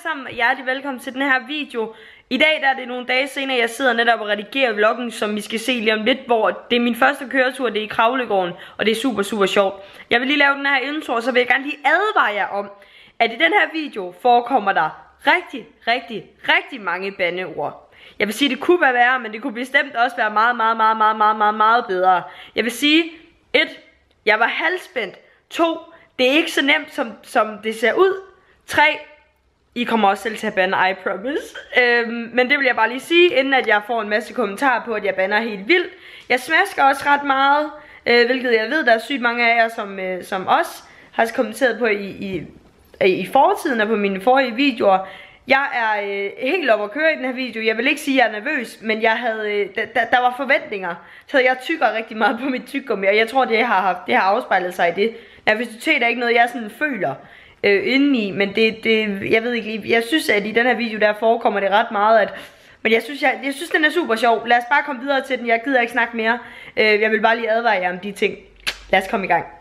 sammen, og hjertelig velkommen til den her video. I dag der er det nogle dage senere, jeg sidder netop og redigerer vloggen, som I skal se lige om lidt, hvor det er min første køretur, det er i Kravlegården, og det er super sjovt. Jeg vil lige lave den her intro, og så vil jeg gerne lige advare jer om, at i den her video forekommer der rigtig mange bandeord. Jeg vil sige, det kunne være værre, men det kunne bestemt også være meget bedre. Jeg vil sige, 1. Jeg var halvspændt. 2. Det er ikke så nemt, som det ser ud. 3. I kommer også selv til at bande, I promise. Men det vil jeg bare lige sige, inden at jeg får en masse kommentarer på, at jeg bander helt vildt. Jeg smasker også ret meget, hvilket jeg ved, der er sygt mange af jer, som også har kommenteret på i fortiden og på mine forrige videoer. Jeg er helt oppe at køre i den her video. Jeg vil ikke sige, at jeg er nervøs, men jeg havde, der var forventninger. Så jeg tykker rigtig meget på mit tyggegummi, og jeg tror, det har afspejlet sig i det. Nervøsitet er ikke noget, jeg sådan føler indeni, men jeg ved ikke lige. Jeg synes, at i den her video, der forekommer det ret meget, men jeg synes, den er super sjov. Lad os bare komme videre til den. Jeg gider ikke snakke mere. Jeg vil bare lige advare jer om de ting. Lad os komme i gang.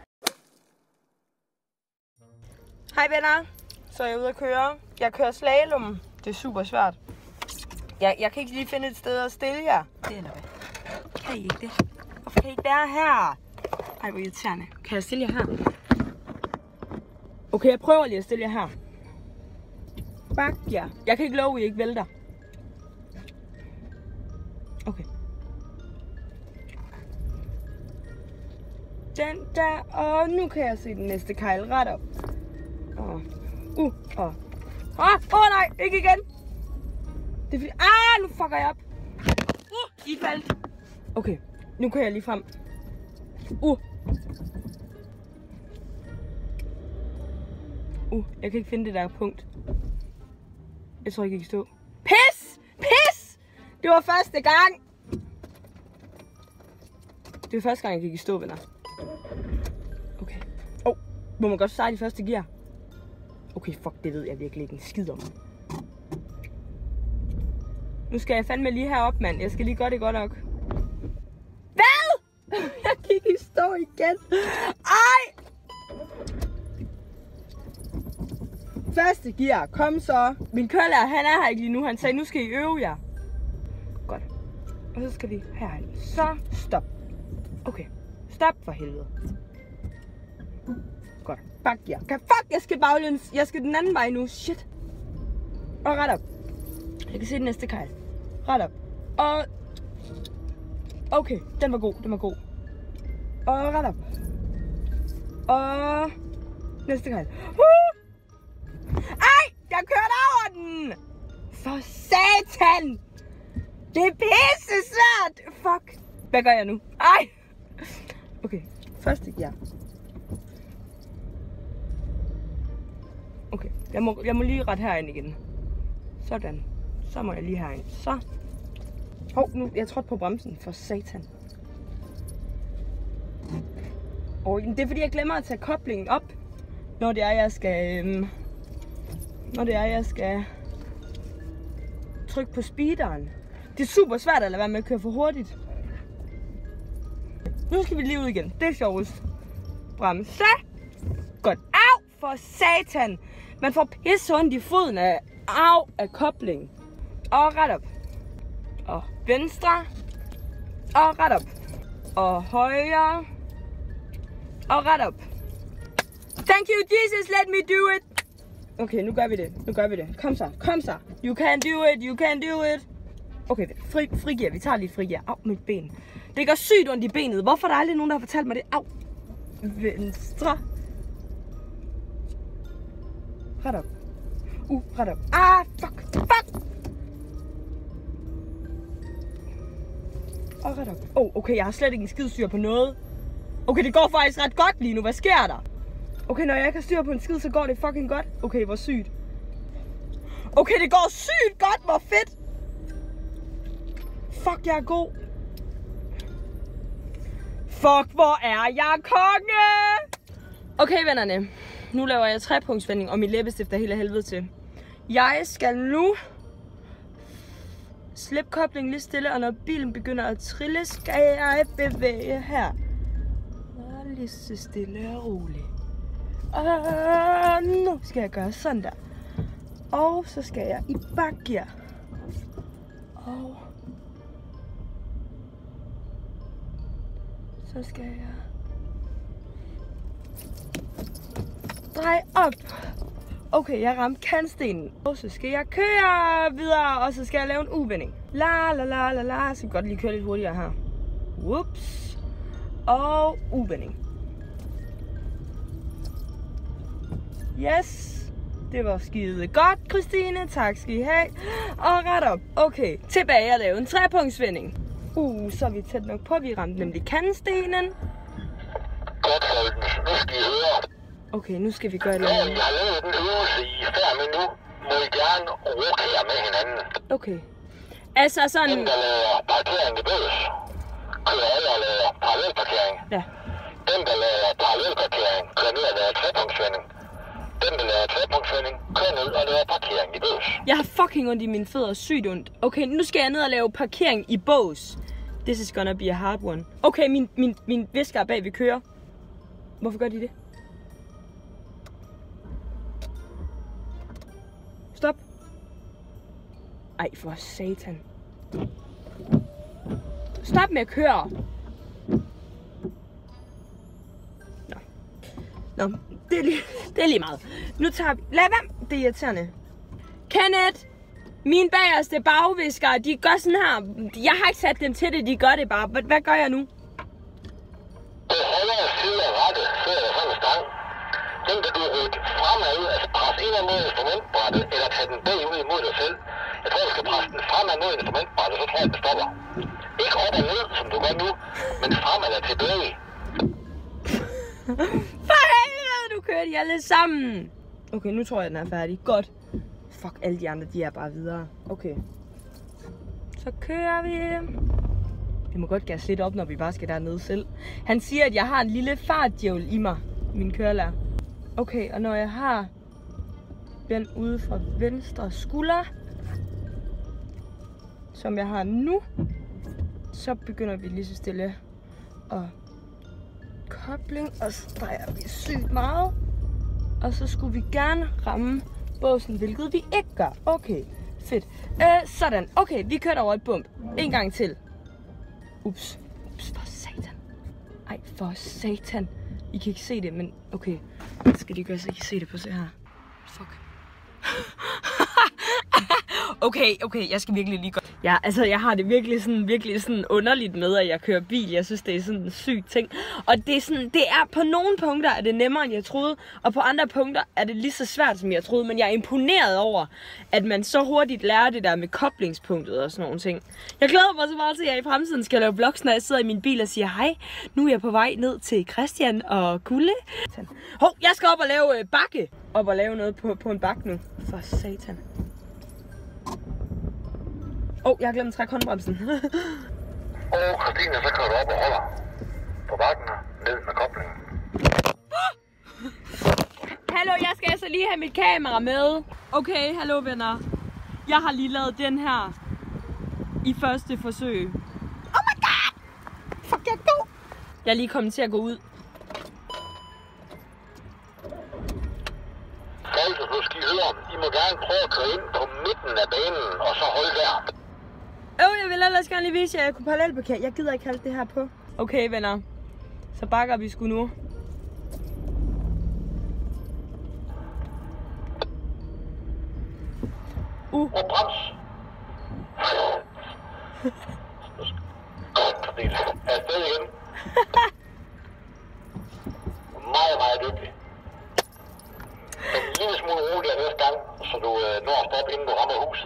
Hej venner. Så er jeg ude at køre. Jeg kører slalom. Det er super svært. Jeg kan ikke lige finde et sted at stille jer. Det er noget. Kan I ikke det? Hvorfor kan I ikke være her? Ej, hvor irriterende. Kan jeg stille jer her? Okay, jeg prøver lige at stille jer her. Bak jer. Jeg kan ikke love, at I ikke vælter. Okay. Den der. Og nu kan jeg se den næste kejl ret op. Nej, ikke igen. Det er fordi, nu fucker jeg op. I faldt. Okay, nu kan jeg lige frem. Jeg kan ikke finde det der punkt. Jeg tror ikke, jeg kan stå. Pis! Det var første gang. Det var første gang, jeg gik i stå, venner. Okay. Må man godt starte i første gear? Okay, fuck, det ved jeg virkelig ikke en skid om. Nu skal jeg fandme lige herop, mand. Jeg skal lige gøre det godt nok. Hvad? Jeg gik i stå igen. Ej! Første gear, kom så. Min kørelærer, han er her ikke lige nu. Han sagde, nu skal I øve jer. Godt. Og så skal vi herhen. Så stop. Okay, stop for helvede. Godt. Bakgear. Fuck, jeg skal baglæns. Jeg skal den anden vej nu. Shit. Og ret op. Jeg kan se den næste kejl. Ret op. Og... Okay, den var god. Og ret op. Og... Næste kejl. Ej! Jeg kørte over den! For satan! Det er pisse svært! Fuck. Hvad gør jeg nu? Ej! Okay, første gear. Okay, jeg må lige rette herind igen. Sådan. Så må jeg lige herind. Så. Nu, jeg trådte på bremsen. For satan. Det er fordi, jeg glemmer at tage koblingen op, når det er, jeg skal trykke på speederen. Det er super svært at lade være med at køre for hurtigt. Nu skal vi lige ud igen. Det er sjovest. Bremse. Godt. Au! For satan! Man får pisse ondt i foden af koblingen. Og ret op. Og venstre. Og ret op. Og højre. Og ret op. Thank you, Jesus, let me do it. Okay, nu gør vi det. Kom så. You can do it. Okay, frigear. Vi tager lige frigear. Au, mit ben. Det gør sygt ondt i benet. Hvorfor er der aldrig nogen, der har fortalt mig det? Au. Venstre. Ret op. Ret op. Fuck. Og ret op. Okay, jeg har slet ikke en skid styr på noget. Okay, det går faktisk ret godt lige nu. Hvad sker der? Okay, når jeg ikke har styr på en skid, så går det fucking godt. Okay, hvor sygt. Okay, det går sygt godt. Hvor fedt. Fuck, jeg er god. Fuck, hvor er jeg konge! Okay, vennerne. Nu laver jeg 3-punktsvending, og mit læbestift er helt af helvede til. Jeg skal nu slippe koblingen lige stille, og når bilen begynder at trille, skal jeg bevæge her. Lige så stille og roligt. Og nu skal jeg gøre sådan der. Og så skal jeg i bakgear. Og så skal jeg dreje op. Okay, jeg ramte kantstenen. Og så skal jeg køre videre, og så skal jeg lave en U-vending. La la la la la. Så kan godt lige køre lidt hurtigere her. Whoops. Og U-vending. Yes. Det var skide godt, Christine. Tak skal I have. Og ret op. Okay, tilbage at lave en trepunktsvending. Så er vi tæt nok på. Vi ramte nemlig kantstenen. Godt, folkens. Nu skal I høre. Okay, nu skal vi gøre det. Når I har lavet en øvelse i 5 minutter, må I gerne rokere med hinanden. Okay. Altså sådan... Den, der laver parkering i bøs, kører over og laver parallelparkering. Ja. Den, der laver parallelparkering, kører ned og laver trepunktsvending. Den, der laver trepunktsvending, kører ned og laver parkering i bås. Jeg har fucking ondt i mine fødder, sygt ondt. Okay, nu skal jeg ned og lave parkering i bås. This is gonna be a hard one. Okay, min visker er bag ved kører. Hvorfor gør de det? Stop. Ej, for satan. Stop med at køre. Nå, det er lige meget. Nu tager vi... Lad være. Det er irriterende. Kenneth! Mine bagerste bagviskere, de gør sådan her. Jeg har ikke sat dem til det, de gør det bare. Hvad gør jeg nu? Det holder side af rette, før der sådan en stang. Den kan du rykke fremad, altså presse ind mod instrumentbrættet, eller tage den bagud imod dig selv. Jeg tror, du skal presse den fremad mod instrumentbrættet, så tror jeg, den stopper. Ikke op og ned, som du gør nu, men fremad og tilbage. For helvede, nu kører de alle sammen. Okay, nu tror jeg, den er færdig. Godt. Fuck, alle de andre, de er bare videre. Okay. Så kører vi. Vi må godt gasse lidt op, når vi bare skal dernede selv. Han siger, at jeg har en lille fartdjævel i mig, min kørelærer. Okay, og når jeg har den ude fra venstre skulder, som jeg har nu, så begynder vi lige så stille at kobling, og så drejer vi sygt meget. Og så skulle vi gerne ramme båsen, hvilket vi ikke gør. Okay, fedt. Sådan. Okay, vi kørte over et bump. En gang til. Ups, for satan. Ej, for satan. I kan ikke se det, men okay. Hvad skal de gøre, så I kan se det på se her? Fuck. Okay, jeg skal virkelig lige godt. Ja, altså jeg har det virkelig sådan underligt med, at jeg kører bil. Jeg synes, det er sådan en syg ting. Og det er sådan, det er på nogle punkter er det nemmere, end jeg troede. Og på andre punkter er det lige så svært, som jeg troede. Men jeg er imponeret over, at man så hurtigt lærer det der med koblingspunktet og sådan nogle ting. Jeg glæder mig så meget til, at jeg i fremtiden skal lave vlogs, når jeg sidder i min bil og siger, hej, nu er jeg på vej ned til Christian og Kulle. Hov, jeg skal op og lave bakke. Op og lave noget på en bakke nu. For satan. Jeg har glemt at trække håndbremsen. Christine, så kører du op og holder på bakken ned med koblingen. Hallo, jeg skal altså lige have mit kamera med. Okay, hallo venner. Jeg har lige lavet den her i første forsøg. Oh my god! Fuck, jeg er god! Jeg er lige kommet til at gå ud. Folk, nu skal I høre. I må gerne prøve at køre ind på midten af banen, og så holde der. Jeg vil ellers gerne lige vise jer, at jeg kunne parallelparkere. Jeg gider ikke holde det her på. Okay, venner. Så bakker vi sgu nu. Og brems. Godt, afsted igen. Meget dygtig. En lille smule roligere næste gang, så du når at stoppe, inden du rammer huset.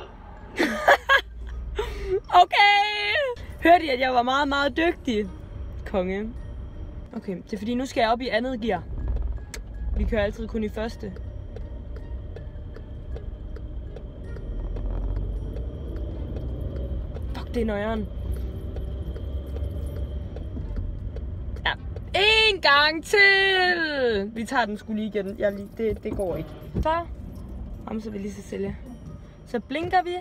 Okay! Hørte I, at jeg var meget dygtig? Konge. Okay, det er fordi, nu skal jeg op i andet gear. Vi kører altid kun i første. Fuck, det er nøjeren. Ja. En gang til! Vi tager den sgu lige igen. Det går ikke. Så. Så vil lige så stille. Så blinker vi.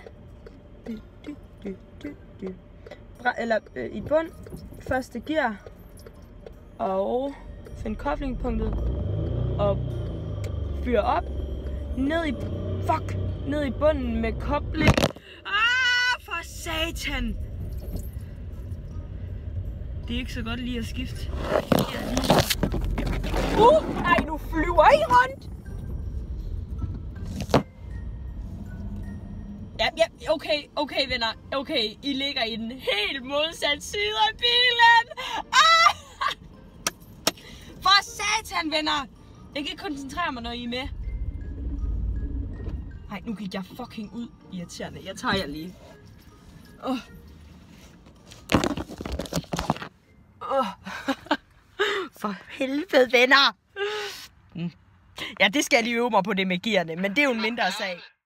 Eller i bund. Første gear. Og find koblingpunktet. Og fyr op. Ned i... Fuck! ned i bunden med kobling. For satan! Det er ikke så godt lige at skifte. Ej, nu flyver I rundt! Ja, okay venner. Okay, I ligger i den helt modsatte side af bilen. For satan, venner! Jeg kan ikke koncentrere mig, når I er med. Nej, nu gik jeg fucking ud. Irriterende. Jeg tager jer lige. For helvede, venner! Ja, det skal jeg lige øve mig på det med gearne, men det er jo en mindre sag.